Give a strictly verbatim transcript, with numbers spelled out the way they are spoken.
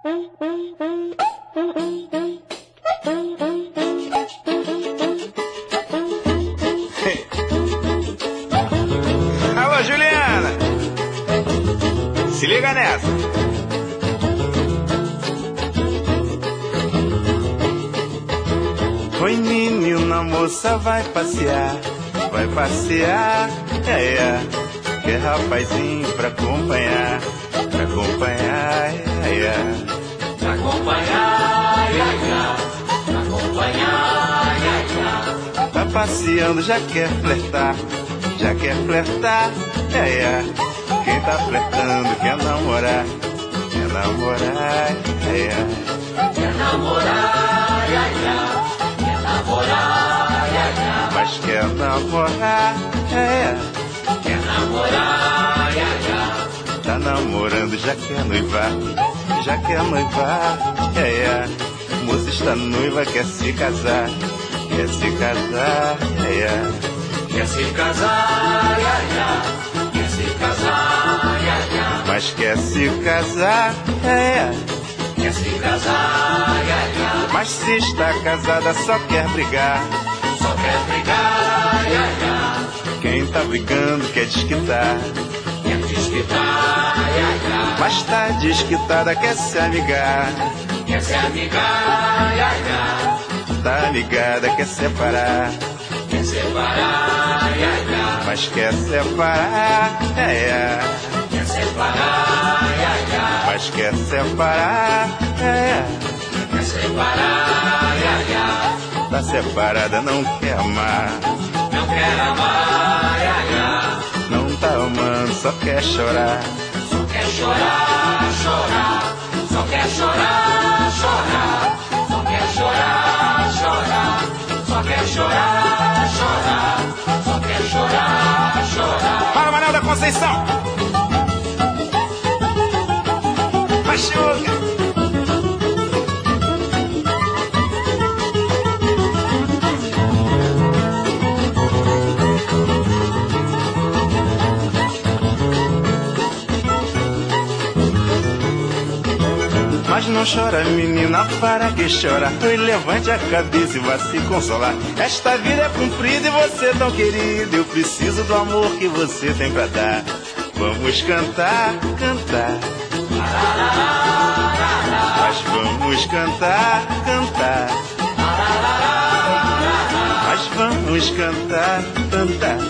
Alô, Juliana, se liga nessa. Oi, menina, moça, vai passear, vai passear, é, é. Quer rapazinho pra acompanhar, pra acompanhar, é, é. Pra acompanhar, ia, ia. Pra acompanhar, ia, ia. Tá passeando, já quer flertar, já quer flertar, é, é. Quem tá flertando quer namorar, quer namorar, é, é. Quer namorar, ia, ia. Quer namorar, ia, ia. Mas quer namorar, é, é. Quer namorar, ia, ia. Tá namorando, já quer noivar, já quer noivar, é, é. Moça está noiva, quer se casar, quer se casar, é, é. Quer se casar, ia, ia. Quer se casar, ia, ia. Mas quer se casar, é, é. Quer se casar, ia, ia. Mas se está casada só quer brigar, Só quer brigar, ia, ia. quem tá brigando quer desquitar, Quer desquitar, ia, ia. mas tá desquitada, quer se amigar, Quer se amigar, ia, ia. tá ligada, quer separar, Quer separar, ia, ia. mas quer separar, é, é. Quer separar, ia, ia. Mas quer separar, é, é. Quer separar, ia, ia. Tá separada, não quer amar, Não quer amar, ia, ia. não tá amando, só quer chorar, Só quer chorar, chorar. Só quer chorar, chorar. Só quer chorar, chorar. Só quer chorar, chorar. Só quer chorar, chorar. Para, Manuel da Conceição! Machuca! Mas não chora, menina, para que chora. Oi, levante a cabeça e vá se consolar. Esta vida é comprida e você tão querido. Eu preciso do amor que você tem pra dar. Vamos cantar, cantar. Mas vamos cantar, cantar. Mas vamos cantar, cantar.